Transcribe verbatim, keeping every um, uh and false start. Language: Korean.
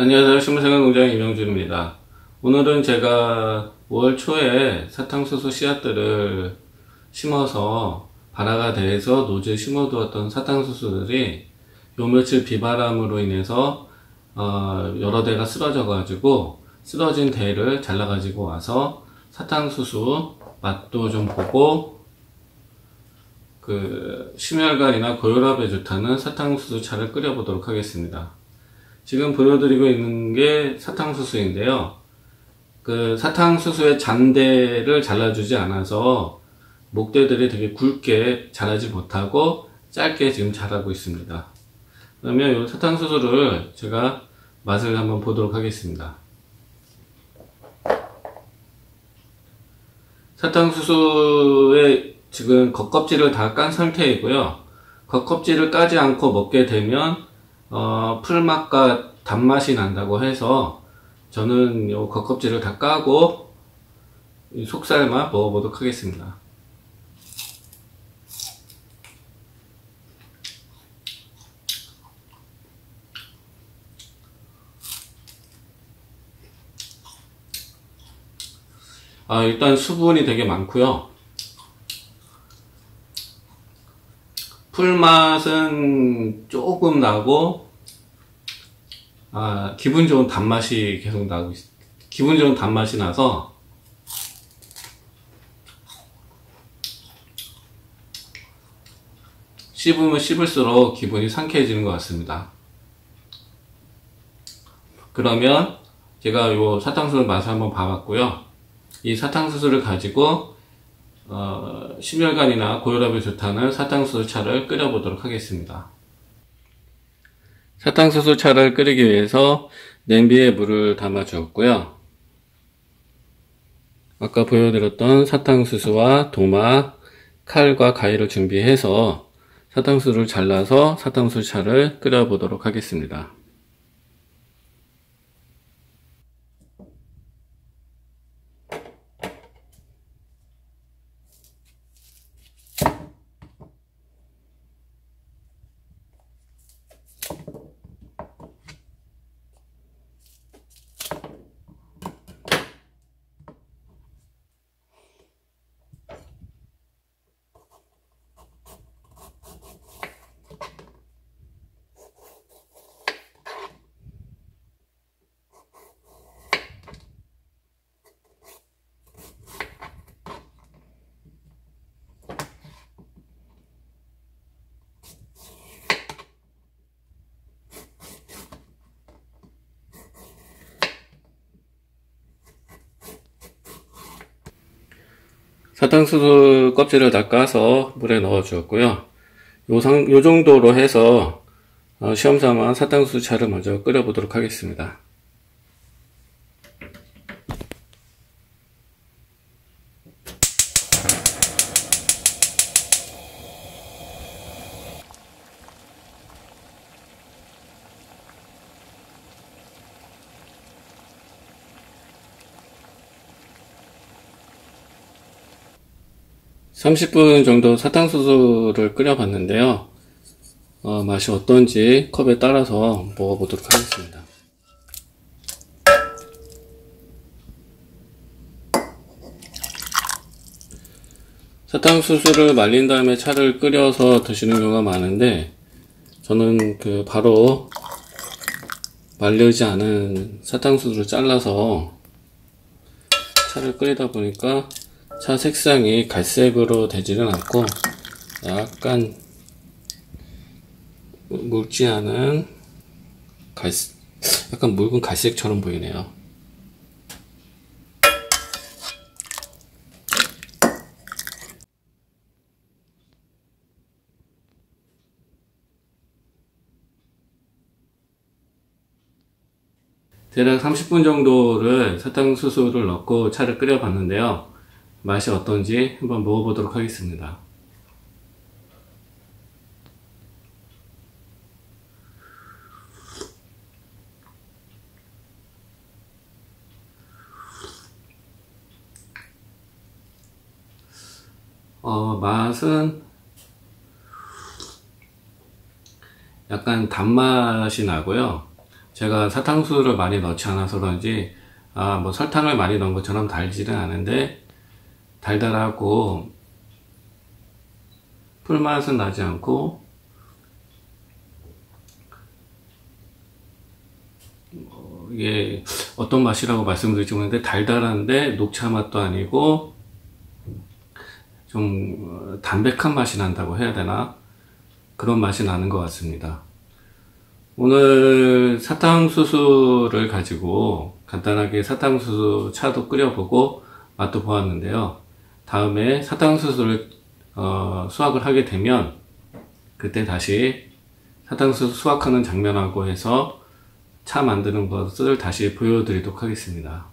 안녕하세요. 식물생활공장 임영준입니다. 오늘은 제가 오월 초에 사탕수수 씨앗들을 심어서 발화가 돼서 노지에 심어두었던 사탕수수들이 요 며칠 비바람으로 인해서 어 여러 대가 쓰러져 가지고 쓰러진 대를 잘라 가지고 와서 사탕수수 맛도 좀 보고 그 심혈관이나 고혈압에 좋다는 사탕수수 차를 끓여 보도록 하겠습니다. 지금 보여드리고 있는 게 사탕수수인데요. 그 사탕수수의 잔대를 잘라주지 않아서 목대들이 되게 굵게 자라지 못하고 짧게 지금 자라고 있습니다. 그러면 이 사탕수수를 제가 맛을 한번 보도록 하겠습니다. 사탕수수의 지금 겉껍질을 다 깐 상태이고요. 겉껍질을 까지 않고 먹게 되면 어, 풀맛과 단맛이 난다고 해서 저는 요 겉껍질을 다 까고 이 속살만 먹어보도록 하겠습니다. 아, 일단 수분이 되게 많고요. 풀맛은 조금 나고, 아, 기분 좋은 단맛이 계속 나고, 기분 좋은 단맛이 나서, 씹으면 씹을수록 기분이 상쾌해지는 것 같습니다. 그러면 제가 요 사탕수수 맛을 한번 봐봤고요. 이 사탕수수를 가지고 어, 심혈관이나 고혈압에 좋다는 사탕수수 차를 끓여보도록 하겠습니다. 사탕수수 차를 끓이기 위해서 냄비에 물을 담아 주었고요. 아까 보여드렸던 사탕수수와 도마, 칼과 가위를 준비해서 사탕수수를 잘라서 사탕수수 차를 끓여보도록 하겠습니다. 사탕수수 껍질을 다 까서 물에 넣어 주었고요. 요, 상, 요 정도로 해서 어, 시험삼아 사탕수수 차를 먼저 끓여 보도록 하겠습니다. 삼십 분 정도 사탕수수를 끓여 봤는데요. 어, 맛이 어떤지 컵에 따라서 먹어보도록 하겠습니다. 사탕수수를 말린 다음에 차를 끓여서 드시는 경우가 많은데, 저는 그 바로 말리지 않은 사탕수수를 잘라서 차를 끓이다 보니까 차 색상이 갈색으로 되지는 않고 약간 묽지 않은 갈색, 약간 묽은 갈색처럼 보이네요. 대략 삼십 분 정도를 사탕수수를 넣고 차를 끓여 봤는데요. 맛이 어떤지 한번 먹어보도록 하겠습니다. 어, 맛은 약간 단맛이 나고요. 제가 사탕수수를 많이 넣지 않아서 그런지 아, 뭐 설탕을 많이 넣은 것처럼 달지는 않은데 달달하고 풀맛은 나지 않고 어, 이게 어떤 맛이라고 말씀드릴지 모르겠는데 달달한데 녹차 맛도 아니고 좀 담백한 맛이 난다고 해야 되나? 그런 맛이 나는 것 같습니다. 오늘 사탕수수를 가지고 간단하게 사탕수수 차도 끓여보고 맛도 보았는데요. 다음에 사탕수수를 어, 수확을 하게 되면 그때 다시 사탕수수 수확하는 장면하고 해서 차 만드는 것을 다시 보여드리도록 하겠습니다.